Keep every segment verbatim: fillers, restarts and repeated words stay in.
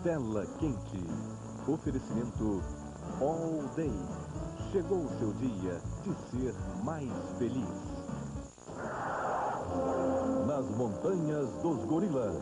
Tela Quente. Oferecimento All Day. Chegou o seu dia de ser mais feliz. Nas montanhas dos gorilas.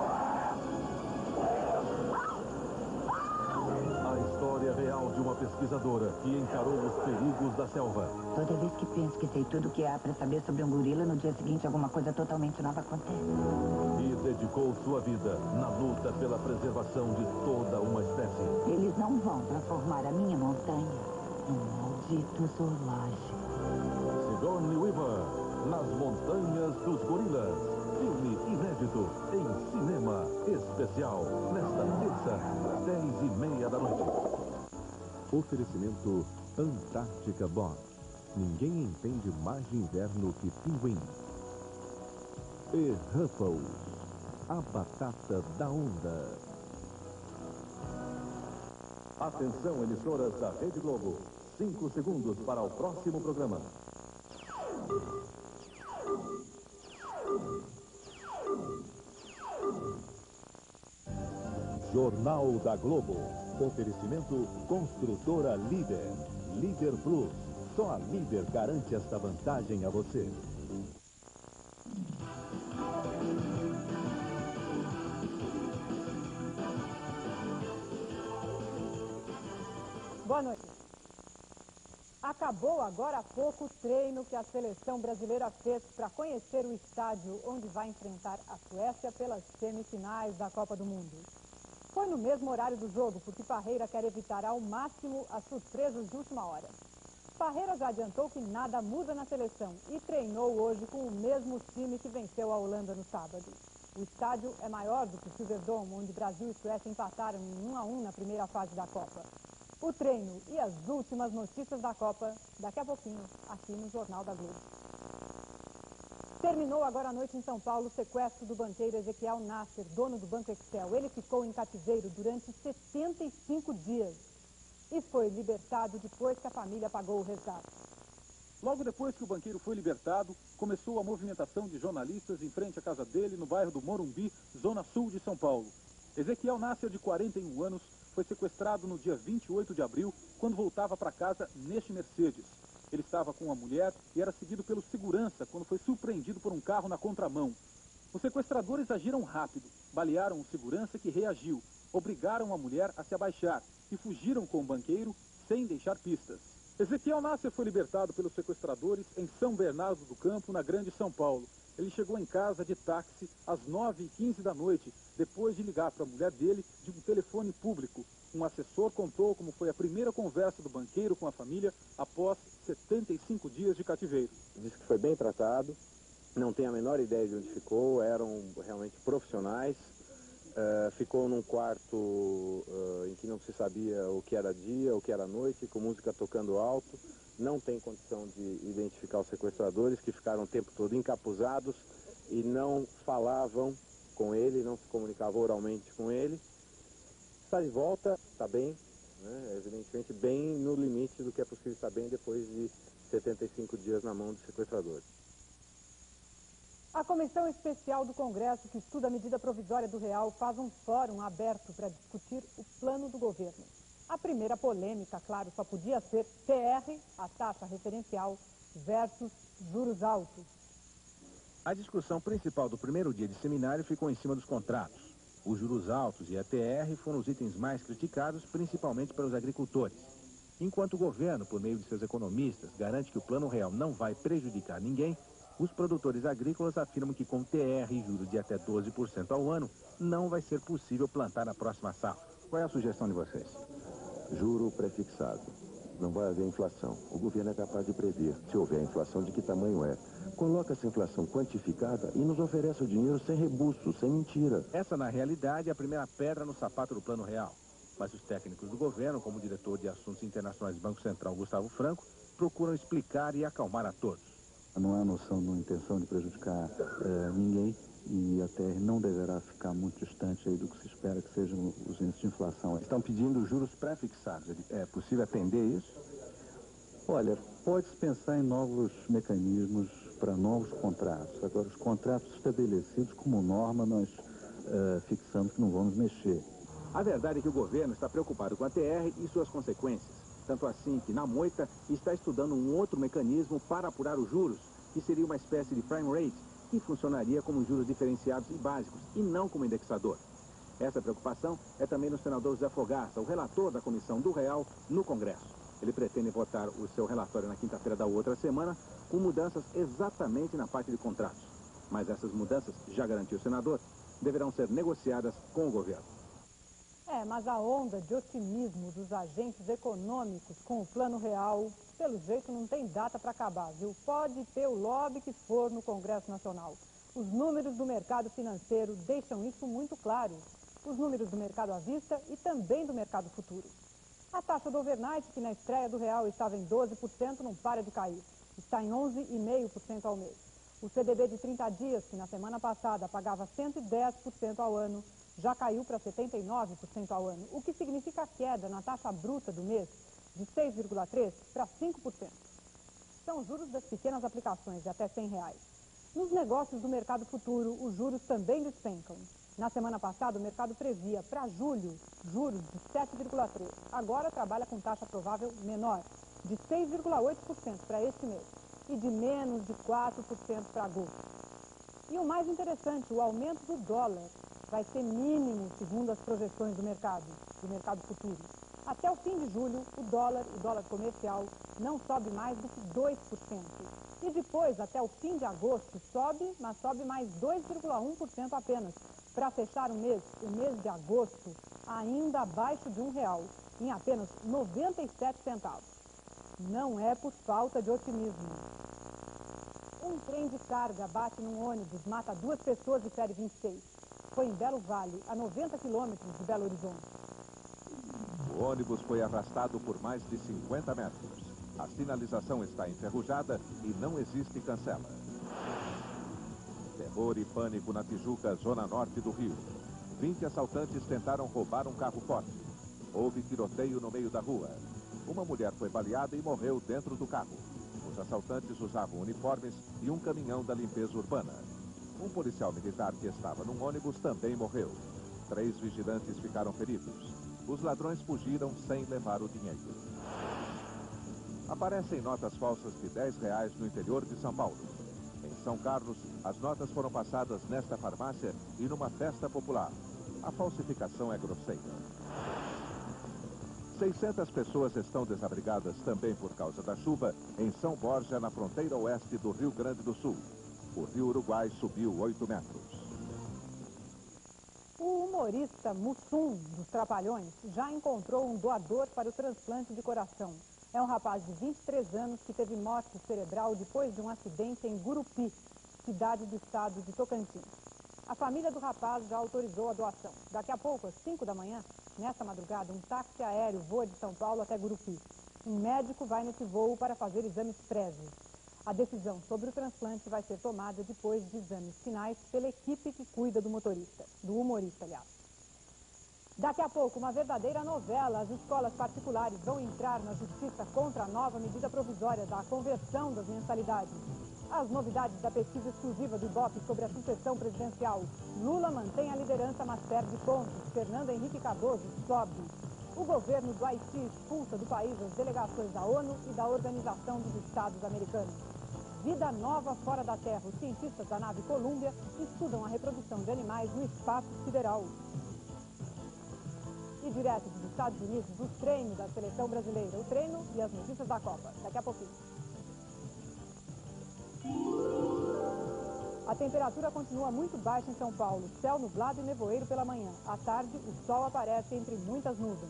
A história real de uma pesquisadora que encarou os perigos da selva. Toda vez que penso que sei tudo o que há para saber sobre um gorila, no dia seguinte alguma coisa totalmente nova acontece. E dedicou sua vida na luta pela preservação de toda uma espécie. Eles não vão transformar a minha montanha num maldito zoológico. Sigourney Weaver, Nas Montanhas dos Gorilas. Filme inédito em cinema especial. Nesta terça, dez e meia da noite. Oferecimento Antártica Bob. Ninguém entende mais de inverno que pinguim. E Ruffles, a batata da onda. Atenção, emissoras da Rede Globo. Cinco segundos para o próximo programa. Jornal da Globo. Oferecimento Construtora Líder. Líder Plus. Só a Líder garante esta vantagem a você. Boa noite. Acabou agora há pouco o treino que a seleção brasileira fez para conhecer o estádio onde vai enfrentar a Suécia pelas semifinais da Copa do Mundo. Foi no mesmo horário do jogo, porque Parreira quer evitar ao máximo as surpresas de última hora. Parreira já adiantou que nada muda na seleção e treinou hoje com o mesmo time que venceu a Holanda no sábado. O estádio é maior do que o Silverdome, onde Brasil e Suécia empataram em um a um na primeira fase da Copa. O treino e as últimas notícias da Copa, daqui a pouquinho, aqui no Jornal da Globo. Terminou agora à noite em São Paulo o sequestro do banqueiro Ezequiel Nasser, dono do Banco Excel. Ele ficou em cativeiro durante setenta e cinco dias e foi libertado depois que a família pagou o resgate. Logo depois que o banqueiro foi libertado, começou a movimentação de jornalistas em frente à casa dele no bairro do Morumbi, zona sul de São Paulo. Ezequiel Nasser, de quarenta e um anos, foi sequestrado no dia vinte e oito de abril, quando voltava para casa neste Mercedes. Ele estava com uma mulher e era seguido pelo segurança quando foi surpreendido por um carro na contramão. Os sequestradores agiram rápido, balearam o segurança que reagiu, obrigaram a mulher a se abaixar e fugiram com o banqueiro sem deixar pistas. Ezequiel Nasser foi libertado pelos sequestradores em São Bernardo do Campo, na Grande São Paulo. Ele chegou em casa de táxi às nove e quinze da noite, depois de ligar para a mulher dele de um telefone público. Um assessor contou como foi a primeira conversa do banqueiro com a família após setenta e cinco dias de cativeiro. Diz que foi bem tratado, não tem a menor ideia de onde ficou, eram realmente profissionais. Uh, ficou num quarto uh, em que não se sabia o que era dia, o que era noite, com música tocando alto. Não tem condição de identificar os sequestradores, que ficaram o tempo todo encapuzados e não falavam com ele, não se comunicavam oralmente com ele. Está de volta, está bem, né? Evidentemente bem no limite do que é possível estar bem depois de setenta e cinco dias na mão dos sequestradores. A Comissão Especial do Congresso, que estuda a medida provisória do real, faz um fórum aberto para discutir o plano do governo. A primeira polêmica, claro, só podia ser T R, a taxa referencial, versus juros altos. A discussão principal do primeiro dia de seminário ficou em cima dos contratos. Os juros altos e a T R foram os itens mais criticados, principalmente pelos agricultores. Enquanto o governo, por meio de seus economistas, garante que o plano real não vai prejudicar ninguém, os produtores agrícolas afirmam que com T R e juros de até doze por cento ao ano, não vai ser possível plantar na próxima safra. Qual é a sugestão de vocês? Juro prefixado. Não vai haver inflação. O governo é capaz de prever. Se houver inflação, de que tamanho é? Coloca essa inflação quantificada e nos oferece o dinheiro sem rebuço, sem mentira. Essa, na realidade, é a primeira pedra no sapato do plano real. Mas os técnicos do governo, como o diretor de Assuntos Internacionais do Banco Central, Gustavo Franco, procuram explicar e acalmar a todos. Não há noção, não intenção de prejudicar eh, ninguém e a T R não deverá ficar muito distante aí do que se espera que sejam os índices de inflação. Estão pedindo juros pré-fixados. É possível atender isso? Olha, pode-se pensar em novos mecanismos para novos contratos. Agora, os contratos estabelecidos como norma, nós eh, fixamos que não vamos mexer. A verdade é que o governo está preocupado com a T R e suas consequências. Tanto assim que, na moita, está estudando um outro mecanismo para apurar os juros, que seria uma espécie de prime rate, que funcionaria como juros diferenciados e básicos, e não como indexador. Essa preocupação é também no senador Zé Fogaça, o relator da Comissão do Real no Congresso. Ele pretende votar o seu relatório na quinta-feira da outra semana, com mudanças exatamente na parte de contratos. Mas essas mudanças, já garantiu o senador, deverão ser negociadas com o governo. É, mas a onda de otimismo dos agentes econômicos com o Plano Real, pelo jeito, não tem data para acabar, viu? Pode ter o lobby que for no Congresso Nacional. Os números do mercado financeiro deixam isso muito claro. Os números do mercado à vista e também do mercado futuro. A taxa do overnight, que na estreia do real estava em doze por cento, não para de cair. Está em onze vírgula cinco por cento ao mês. O C D B de trinta dias, que na semana passada pagava cento e dez por cento ao ano, já caiu para setenta e nove por cento ao ano, o que significa queda na taxa bruta do mês de seis vírgula três por cento para cinco por cento. São os juros das pequenas aplicações de até cem reais. Nos negócios do mercado futuro, os juros também despencam. Na semana passada, o mercado previa para julho juros de sete vírgula três por cento. Agora trabalha com taxa provável menor, de seis vírgula oito por cento para este mês e de menos de quatro por cento para agosto. E o mais interessante, o aumento do dólar vai ser mínimo, segundo as projeções do mercado, do mercado futuro. Até o fim de julho, o dólar, o dólar comercial, não sobe mais do que dois por cento. E depois, até o fim de agosto, sobe, mas sobe mais dois vírgula um por cento apenas, para fechar o mês, o mês de agosto, ainda abaixo de um real, em apenas noventa e sete centavos. Não é por falta de otimismo. Um trem de carga bate num ônibus, mata duas pessoas e fere vinte e seis. Foi em Belo Vale, a noventa quilômetros de Belo Horizonte. O ônibus foi arrastado por mais de cinquenta metros. A sinalização está enferrujada e não existe cancela. Terror e pânico na Tijuca, zona norte do Rio. vinte assaltantes tentaram roubar um carro forte. Houve tiroteio no meio da rua. Uma mulher foi baleada e morreu dentro do carro. Os assaltantes usavam uniformes e um caminhão da limpeza urbana. Um policial militar que estava num ônibus também morreu. Três vigilantes ficaram feridos. Os ladrões fugiram sem levar o dinheiro. Aparecem notas falsas de dez reais no interior de São Paulo. Em São Carlos, as notas foram passadas nesta farmácia e numa festa popular. A falsificação é grosseira. seiscentas pessoas estão desabrigadas também por causa da chuva em São Borja, na fronteira oeste do Rio Grande do Sul. O rio Uruguai subiu oito metros. O humorista Mussum, dos Trapalhões, já encontrou um doador para o transplante de coração. É um rapaz de vinte e três anos que teve morte cerebral depois de um acidente em Gurupi, cidade do estado de Tocantins. A família do rapaz já autorizou a doação. Daqui a pouco, às cinco da manhã, nesta madrugada, um táxi aéreo voa de São Paulo até Gurupi. Um médico vai nesse voo para fazer exames prévios. A decisão sobre o transplante vai ser tomada depois de exames finais pela equipe que cuida do motorista, do humorista, aliás. Daqui a pouco, uma verdadeira novela. As escolas particulares vão entrar na justiça contra a nova medida provisória da conversão das mensalidades. As novidades da pesquisa exclusiva do Ibope sobre a sucessão presidencial. Lula mantém a liderança, mas perde pontos. Fernando Henrique Cardoso sobe. O governo do Haiti expulsa do país as delegações da ONU e da Organização dos Estados Americanos. Vida nova fora da Terra. Os cientistas da nave Columbia estudam a reprodução de animais no espaço sideral. E direto dos Estados Unidos, o treino da seleção brasileira. O treino e as notícias da Copa. Daqui a pouquinho. A temperatura continua muito baixa em São Paulo. Céu nublado e nevoeiro pela manhã. À tarde, o sol aparece entre muitas nuvens.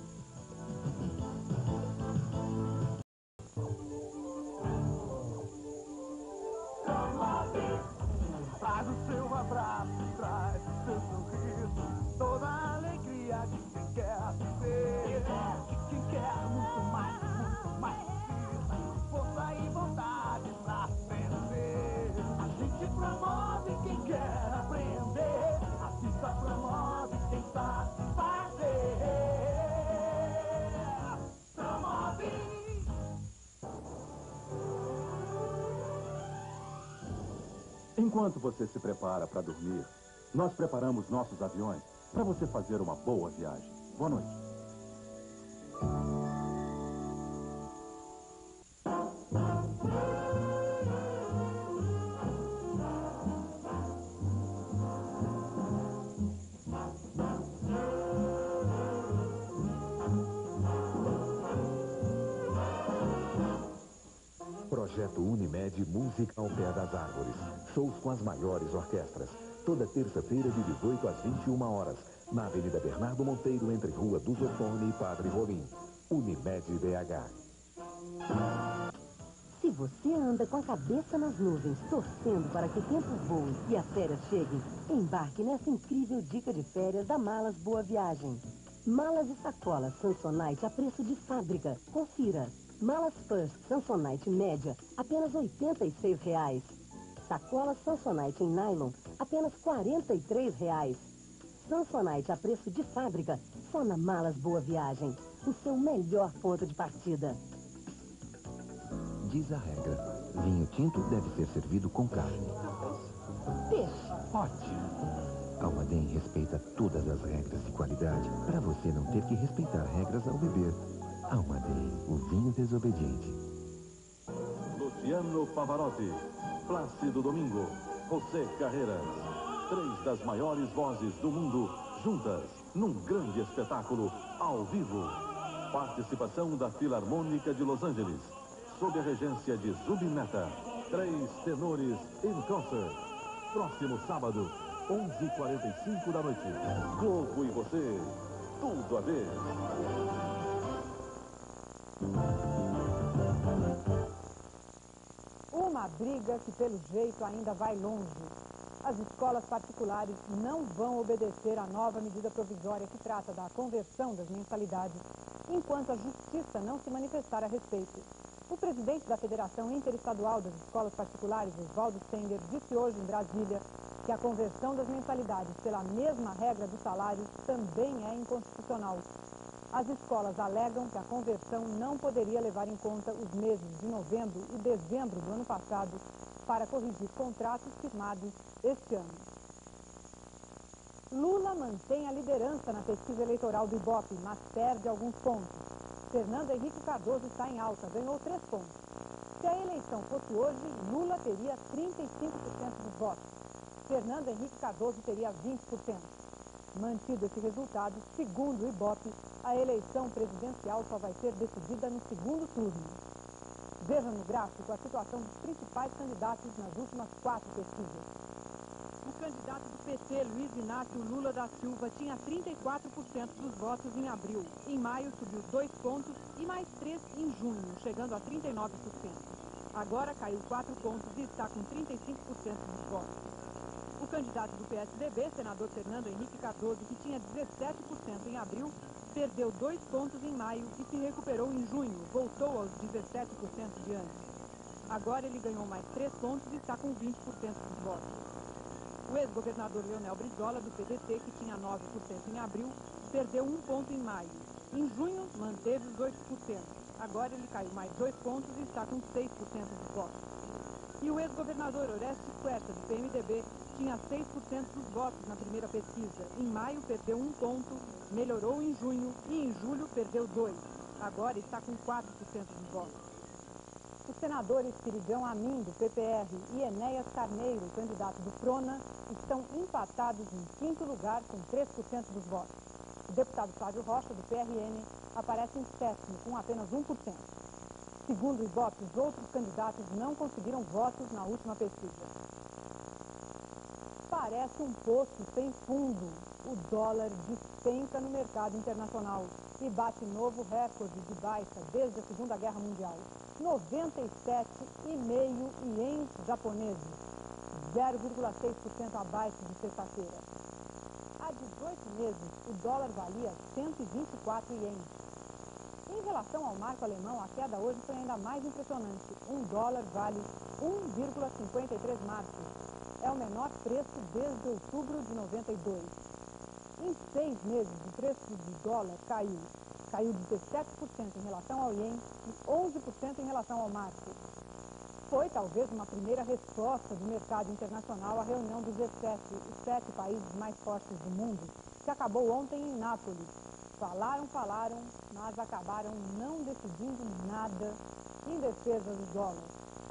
Traz o seu abraço, traz o seu sorriso, toda a alegria de quem quer viver, quem quer muito mais, muito mais precisa, força e vontade pra vencer. A gente promove quem quer aprender, a pista promove quem sabe fazer. Promove. Enquanto você se prepara para dormir, nós preparamos nossos aviões para você fazer uma boa viagem. Boa noite. Projeto Unimed Música ao Pé das Árvores. Shows com as maiores orquestras. Toda terça-feira de dezoito às vinte e uma horas. Na Avenida Bernardo Monteiro, entre Rua do Zofone e Padre Rolim. Unimed B H. Se você anda com a cabeça nas nuvens, torcendo para que o tempo voe e as férias cheguem, embarque nessa incrível dica de férias da Malas Boa Viagem. Malas e sacolas Samsonite a preço de fábrica. Confira. Malas First Samsonite média, apenas oitenta e seis reais. Sacolas Samsonite em nylon, apenas quarenta e três reais. Samsonite a preço de fábrica, só na Malas Boa Viagem. O seu melhor ponto de partida. Diz a regra, vinho tinto deve ser servido com carne. Peixe. Ótimo. Almaden respeita todas as regras de qualidade para você não ter que respeitar regras ao beber. Almaden, o vinho desobediente. Luciano Pavarotti, Plácido Domingo, José Carreras. Três das maiores vozes do mundo juntas num grande espetáculo ao vivo. Participação da Filarmônica de Los Angeles, sob a regência de Zubin Mehta. Três tenores em concert. Próximo sábado, onze e quarenta e cinco da noite. Globo e você, tudo a ver. Uma briga que, pelo jeito, ainda vai longe. As escolas particulares não vão obedecer à nova medida provisória que trata da conversão das mensalidades, enquanto a Justiça não se manifestar a respeito. O presidente da Federação Interestadual das Escolas Particulares, Oswaldo Stenger, disse hoje em Brasília que a conversão das mensalidades pela mesma regra dos salários também é inconstitucional. As escolas alegam que a conversão não poderia levar em conta os meses de novembro e dezembro do ano passado para corrigir contratos firmados este ano. Lula mantém a liderança na pesquisa eleitoral do Ibope, mas perde alguns pontos. Fernando Henrique Cardoso está em alta, ganhou três pontos. Se a eleição fosse hoje, Lula teria trinta e cinco por cento dos votos. Fernando Henrique Cardoso teria vinte por cento. Mantido esse resultado, segundo o Ibope, a eleição presidencial só vai ser decidida no segundo turno. Veja no gráfico a situação dos principais candidatos nas últimas quatro pesquisas. O candidato do P T, Luiz Inácio Lula da Silva, tinha trinta e quatro por cento dos votos em abril. Em maio, subiu dois pontos e mais três em junho, chegando a trinta e nove por cento. Agora caiu quatro pontos e está com trinta e cinco por cento dos votos. O candidato do P S D B, senador Fernando Henrique Cardoso, que tinha dezessete por cento em abril, perdeu dois pontos em maio e se recuperou em junho, voltou aos dezessete por cento de antes. Agora ele ganhou mais três pontos e está com vinte por cento dos votos. O ex-governador Leonel Brizola, do P D T, que tinha nove por cento em abril, perdeu um ponto em maio. Em junho, manteve os oito por cento. Agora ele caiu mais dois pontos e está com seis por cento dos votos. E o ex-governador Orestes Quercia, do P M D B, tinha seis por cento dos votos na primeira pesquisa. Em maio, perdeu um ponto, melhorou em junho e em julho perdeu dois. Agora está com quatro por cento dos votos. Os senadores Ciridão Amin, do P P R, e Enéas Carneiro, candidato do Prona, estão empatados em quinto lugar com três por cento dos votos. O deputado Flávio Rocha, do P R N, aparece em sétimo com apenas um por cento. Segundo o Ibope, os outros candidatos não conseguiram votos na última pesquisa. Parece um poço sem fundo. O dólar despenca no mercado internacional e bate novo recorde de baixa desde a Segunda Guerra Mundial. noventa e sete vírgula cinco ienes japoneses, zero vírgula seis por cento abaixo de sexta-feira. Há dezoito meses, o dólar valia cento e vinte e quatro ienes. Em relação ao marco alemão, a queda hoje foi ainda mais impressionante. Um dólar vale um vírgula cinquenta e três marcos. É o menor preço desde outubro de noventa e dois. Em seis meses, o preço do dólar caiu. Caiu dezessete por cento em relação ao ien e onze por cento em relação ao marco. Foi talvez uma primeira resposta do mercado internacional à reunião do G sete, os sete países mais fortes do mundo, que acabou ontem em Nápoles, falaram, falaram, mas acabaram não decidindo nada em defesa do dólar.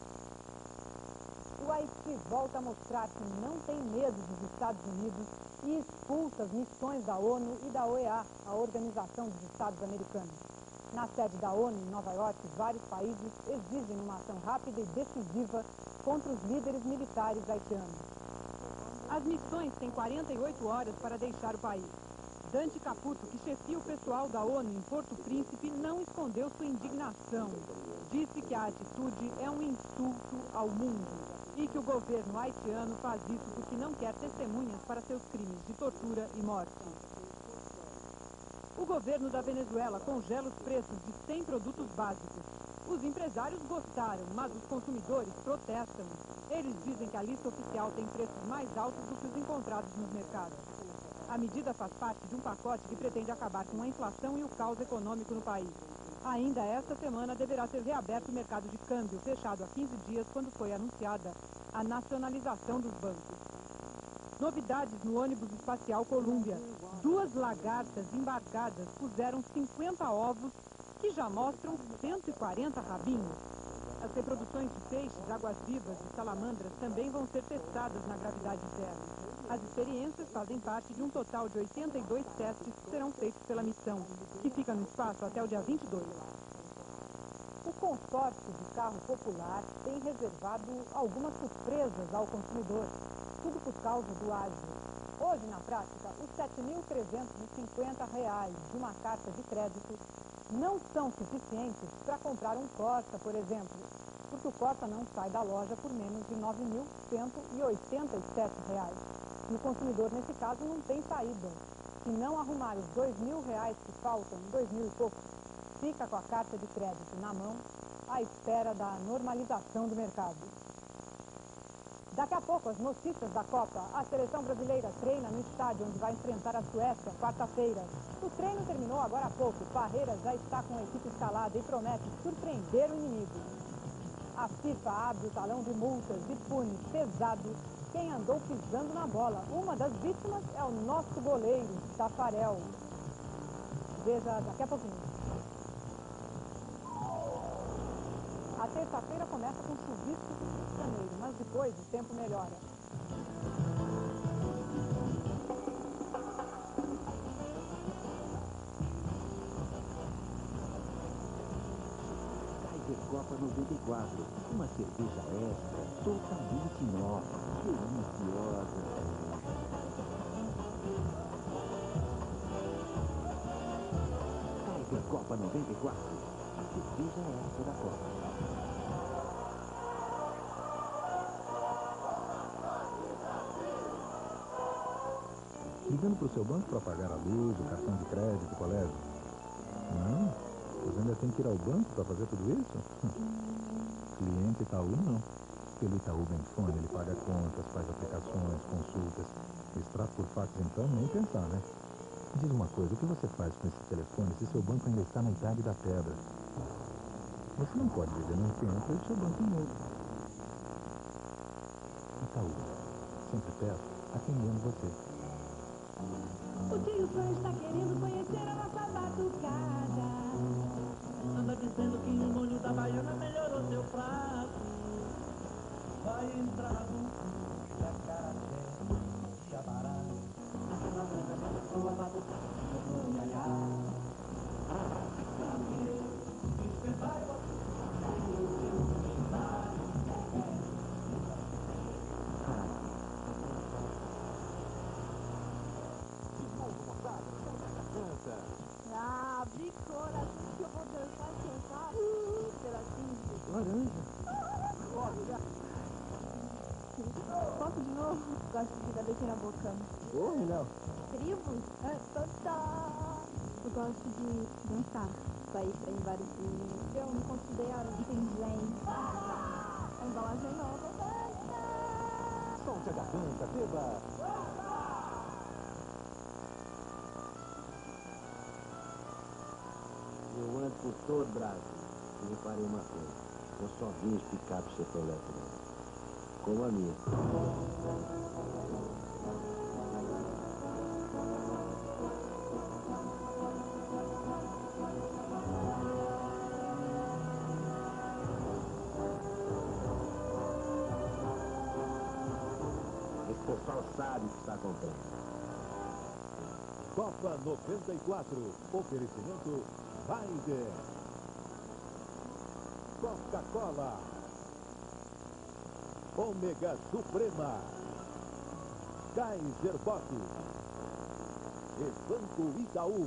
O Haiti volta a mostrar que não tem medo dos Estados Unidos e expulsa as missões da ONU e da O E A, a Organização dos Estados Americanos. Na sede da ONU, em Nova York, vários países exigem uma ação rápida e decisiva contra os líderes militares haitianos. As missões têm quarenta e oito horas para deixar o país. Dante Caputo, que chefia o pessoal da ONU em Porto Príncipe, não escondeu sua indignação. Disse que a atitude é um insulto ao mundo e que o governo haitiano faz isso porque não quer testemunhas para seus crimes de tortura e morte. O governo da Venezuela congela os preços de cem produtos básicos. Os empresários gostaram, mas os consumidores protestam. Eles dizem que a lista oficial tem preços mais altos do que os encontrados nos mercados. A medida faz parte de um pacote que pretende acabar com a inflação e o caos econômico no país. Ainda esta semana deverá ser reaberto o mercado de câmbio, fechado há quinze dias, quando foi anunciada a nacionalização dos bancos. Novidades no ônibus espacial Columbia. Duas lagartas embarcadas puseram cinquenta ovos que já mostram cento e quarenta rabinhos. As reproduções de peixes, águas-vivas e salamandras também vão ser testadas na gravidade zero. As experiências fazem parte de um total de oitenta e dois testes que serão feitos pela missão, que fica no espaço até o dia vinte e dois. O consórcio de carro popular tem reservado algumas surpresas ao consumidor, tudo por causa do ágio. Hoje, na prática, os sete mil trezentos e cinquenta reais de uma carta de crédito não são suficientes para comprar um Corsa, por exemplo, porque o Corsa não sai da loja por menos de nove mil cento e oitenta e sete reais. E o consumidor, nesse caso, não tem saída. Se não arrumar os dois mil reais que faltam, dois mil e pouco, fica com a carta de crédito na mão, à espera da normalização do mercado. Daqui a pouco, as notícias da Copa. A seleção brasileira treina no estádio onde vai enfrentar a Suécia, quarta-feira. O treino terminou agora há pouco. Parreira já está com a equipe escalada e promete surpreender o inimigo. A FIFA abre o talão de multas e pune pesado quem andou pisando na bola. Uma das vítimas é o nosso goleiro, Tafarel. Veja daqui a pouquinho. A terça-feira começa com chuvisco do Rio de Janeiro, mas depois o tempo melhora. Tiger Copa noventa e quatro, uma cerveja extra, totalmente nova, deliciosa. Tiger Copa noventa e quatro, a cerveja extra da Copa. Ligando para o seu banco para pagar a luz, o cartão de crédito, o colégio? Não? Você ainda tem que ir ao banco para fazer tudo isso? Cliente Itaú não. Pelo Itaú Banfone ele paga contas, faz aplicações, consultas. Extrato por fax então, nem pensar, né? Diz uma coisa, o que você faz com esse telefone se seu banco ainda está na idade da pedra? Você não pode viver num tempo e seu banco novo. Itaú, sempre perto, atendendo você. O tio Sam está querendo conhecer a nossa batucada. Anda dizendo que o molho da baiana melhorou seu prato. Vai entrar no clube da carajé, chabará. Na branca da sua batucada, do iaiá. Dispensar Ah, bicona, assim que eu vou dançar e cantar. Uh, pedacinho. Laranja. Posso de novo? Gosto de dar beijo na boca. Ô, Léo. Tribos? Ah, total. Eu gosto de dançar. Sair pra ir em barzinho. Eu me considero inteligente. A embalagem é nova. Solte a garganta, beba. Eu ando por todo o Brasil e reparei uma coisa. Eu só vi os picapes Chevrolet, como a minha. O pessoal sabe o que está comprando. Copa noventa e quatro. Oferecimento Raider. Coca-Cola. Ômega Suprema. Kaiser Bock. E Banco Itaú.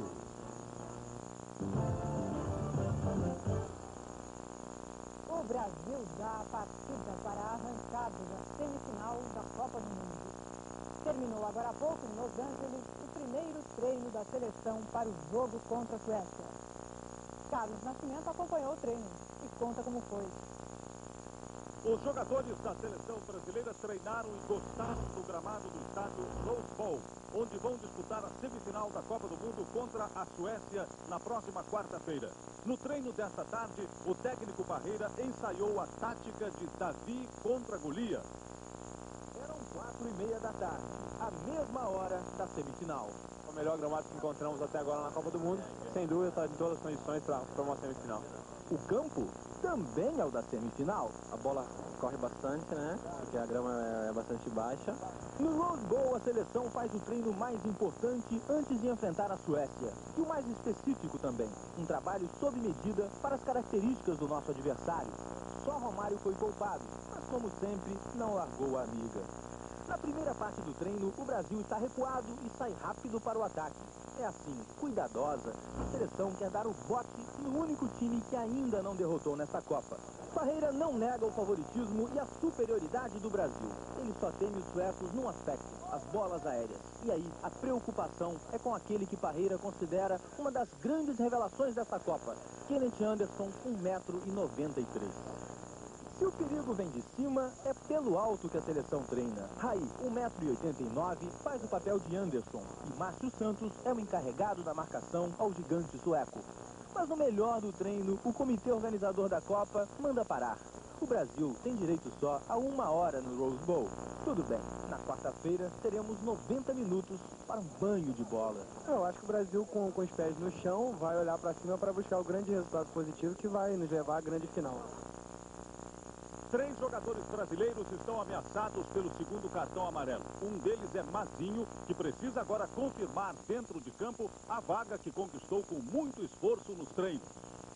O Brasil dá a partida para a arrancada da semifinal da Copa do Mundo. Terminou agora há pouco, em Los Angeles, o primeiro treino da seleção para o jogo contra a Suécia. Carlos Nascimento acompanhou o treino e conta como foi. Os jogadores da seleção brasileira treinaram e gostaram do gramado do estádio Rose Bowl, onde vão disputar a semifinal da Copa do Mundo contra a Suécia na próxima quarta-feira. No treino desta tarde, o técnico Parreira ensaiou a tática de Davi contra Golias. Eram quatro e meia da tarde, a mesma hora da semifinal. O melhor gramado que encontramos até agora na Copa do Mundo, sem dúvida está em todas as condições para uma semifinal. O campo também é o da semifinal. A bola corre bastante, né? Porque a grama é bastante baixa. No Rose Bowl, a seleção faz o treino mais importante antes de enfrentar a Suécia. E o mais específico também, um trabalho sob medida para as características do nosso adversário. Só Romário foi poupado, mas como sempre, não largou a amiga. Na primeira parte do treino, o Brasil está recuado e sai rápido para o ataque. É assim, cuidadosa, a seleção quer dar o bote no único time que ainda não derrotou nesta Copa. Parreira não nega o favoritismo e a superioridade do Brasil. Ele só teme os suecos num aspecto, as bolas aéreas. E aí, a preocupação é com aquele que Parreira considera uma das grandes revelações desta Copa, Kenneth Anderson, um metro e noventa e três. Se o perigo vem de cima, é pelo alto que a seleção treina. Raí, um metro e oitenta e nove, faz o papel de Anderson. E Márcio Santos é o encarregado da marcação ao gigante sueco. Mas no melhor do treino, o comitê organizador da Copa manda parar. O Brasil tem direito só a uma hora no Rose Bowl. Tudo bem, na quarta-feira teremos noventa minutos para um banho de bola. Eu acho que o Brasil, com, com os pés no chão, vai olhar para cima para buscar o grande resultado positivo que vai nos levar à grande final. Três jogadores brasileiros estão ameaçados pelo segundo cartão amarelo. Um deles é Mazinho, que precisa agora confirmar dentro de campo a vaga que conquistou com muito esforço nos treinos.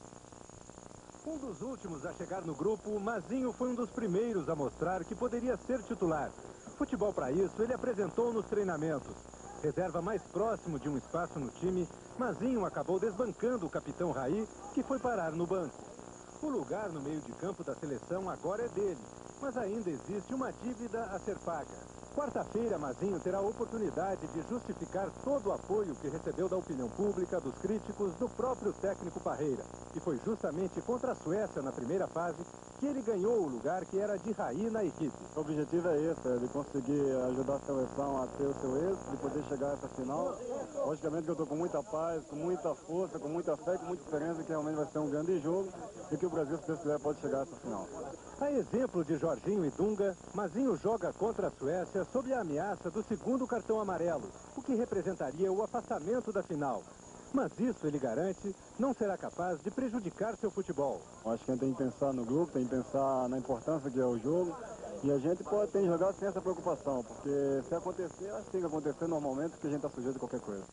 Um dos últimos a chegar no grupo, Mazinho foi um dos primeiros a mostrar que poderia ser titular. Futebol para isso ele apresentou nos treinamentos. Reserva mais próximo de um espaço no time, Mazinho acabou desbancando o capitão Raí, que foi parar no banco. O lugar no meio de campo da seleção agora é dele, mas ainda existe uma dívida a ser paga. Quarta-feira, Mazinho terá a oportunidade de justificar todo o apoio que recebeu da opinião pública, dos críticos, do próprio técnico Parreira. E foi justamente contra a Suécia, na primeira fase, que ele ganhou o lugar que era de Raí na equipe. O objetivo é esse, é de conseguir ajudar a seleção a ter o seu êxito, de poder chegar a essa final. Logicamente que eu estou com muita paz, com muita força, com muita fé, com muita esperança que realmente vai ser um grande jogo e que o Brasil, se Deus quiser, pode chegar a essa final. A exemplo de Jorginho e Dunga, Mazinho joga contra a Suécia sob a ameaça do segundo cartão amarelo, o que representaria o afastamento da final. Mas isso, ele garante, não será capaz de prejudicar seu futebol. Acho que a gente tem que pensar no grupo, tem que pensar na importância que é o jogo. E a gente pode ter que jogar sem essa preocupação, porque se acontecer, acho que tem que acontecer normalmente, porque a gente está sujeito a qualquer coisa.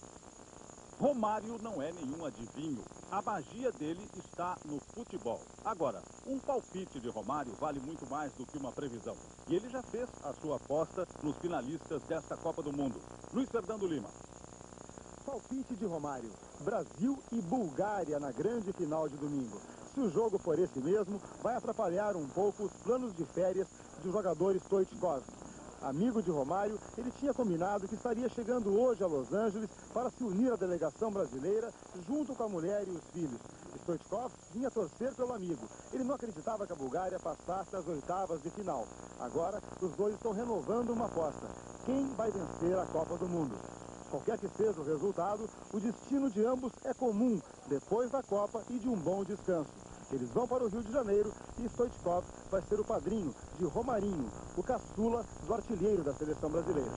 Romário não é nenhum adivinho. A magia dele está no futebol. Agora, um palpite de Romário vale muito mais do que uma previsão. E ele já fez a sua aposta nos finalistas desta Copa do Mundo. Luiz Fernando Lima. Palpite de Romário. Brasil e Bulgária na grande final de domingo. Se o jogo for esse mesmo, vai atrapalhar um pouco os planos de férias do jogador Stoichkov. Amigo de Romário, ele tinha combinado que estaria chegando hoje a Los Angeles para se unir à delegação brasileira junto com a mulher e os filhos. Stoichkov vinha torcer pelo amigo. Ele não acreditava que a Bulgária passasse às oitavas de final. Agora, os dois estão renovando uma aposta. Quem vai vencer a Copa do Mundo? Qualquer que seja o resultado, o destino de ambos é comum depois da Copa e de um bom descanso. Eles vão para o Rio de Janeiro e Stoichkov vai ser o padrinho de Romarinho, o caçula do artilheiro da seleção brasileira.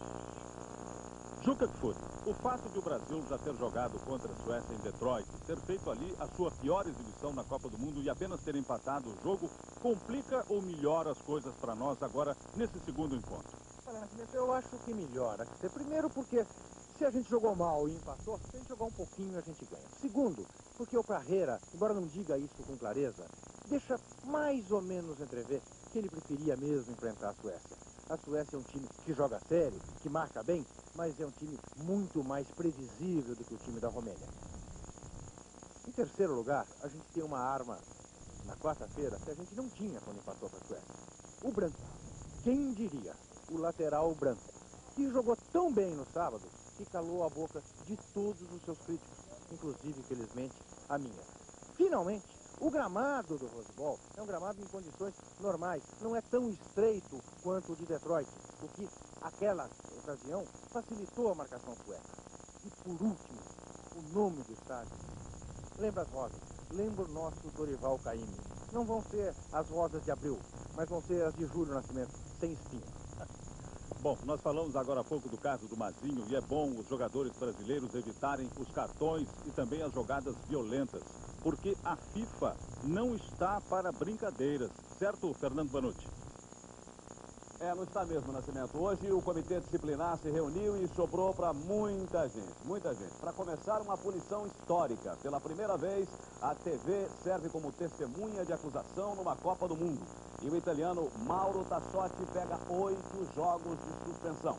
Juca Kfouri, o fato de o Brasil já ter jogado contra a Suécia em Detroit, ter feito ali a sua pior exibição na Copa do Mundo e apenas ter empatado o jogo, complica ou melhora as coisas para nós agora nesse segundo encontro? Olha, Nascimento, eu acho que melhora. Primeiro porque se a gente jogou mal e empatou, se a gente jogar um pouquinho, a gente ganha. Segundo, porque o Parreira, embora não diga isso com clareza, deixa mais ou menos entrever que ele preferia mesmo enfrentar a Suécia. A Suécia é um time que joga sério, que marca bem, mas é um time muito mais previsível do que o time da Romênia. Em terceiro lugar, a gente tem uma arma na quarta-feira que a gente não tinha quando empatou para a Suécia. O branco. Quem diria? O lateral branco, que jogou tão bem no sábado que calou a boca de todos os seus críticos, inclusive, felizmente, a minha. Finalmente, o gramado do Rose Bowl é um gramado em condições normais, não é tão estreito quanto o de Detroit, o que, aquela ocasião, facilitou a marcação sueca. E, por último, o nome do estádio. Lembra as rosas? Lembra o nosso Dorival Caymmi. Não vão ser as rosas de abril, mas vão ser as de Júlio Nascimento, sem espinho. Bom, nós falamos agora há pouco do caso do Mazinho e é bom os jogadores brasileiros evitarem os cartões e também as jogadas violentas, porque a FIFA não está para brincadeiras, certo, Fernando Banucci? É, não está mesmo, Nascimento. Hoje o comitê disciplinar se reuniu e sobrou para muita gente, muita gente. Para começar, uma punição histórica. Pela primeira vez, a T V serve como testemunha de acusação numa Copa do Mundo. E o italiano Mauro Tassotti pega oito jogos de suspensão.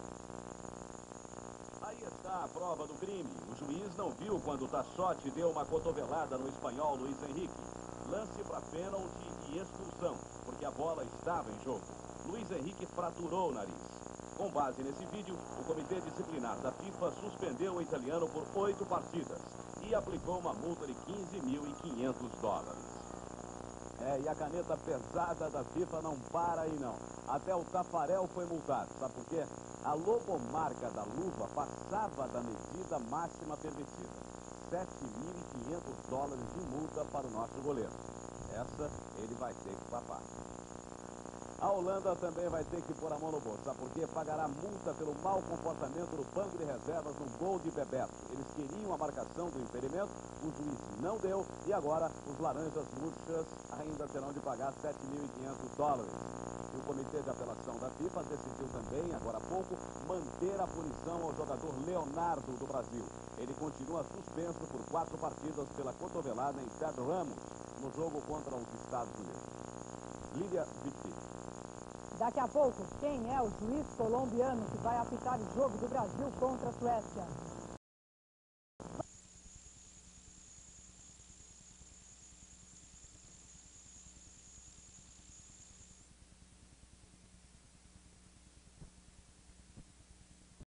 Aí está a prova do crime. O juiz não viu quando Tassotti deu uma cotovelada no espanhol Luiz Henrique. Lance para pênalti e expulsão, porque a bola estava em jogo. Luiz Henrique fraturou o nariz. Com base nesse vídeo, o comitê disciplinar da FIFA suspendeu o italiano por oito partidas e aplicou uma multa de quinze mil e quinhentos dólares. É, e a caneta pesada da FIFA não para aí não. Até o Tafarel foi multado. Sabe por quê? A logomarca da luva passava da medida máxima permitida. sete mil e quinhentos dólares de multa para o nosso goleiro. Essa ele vai ter que papar. A Holanda também vai ter que pôr a mão no bolso, sabe por quê? Pagará multa pelo mau comportamento no banco de reservas no gol de Bebeto. Eles queriam a marcação do impedimento, o juiz não deu e agora os laranjas murchas ainda terão de pagar sete mil e quinhentos dólares. E o comitê de apelação da FIFA decidiu também, agora há pouco, manter a punição ao jogador Leonardo do Brasil. Ele continua suspenso por quatro partidas pela cotovelada em Ted Ramos, no jogo contra os Estados Unidos. Lídia Vitti. Daqui a pouco, quem é o juiz colombiano que vai apitar o jogo do Brasil contra a Suécia?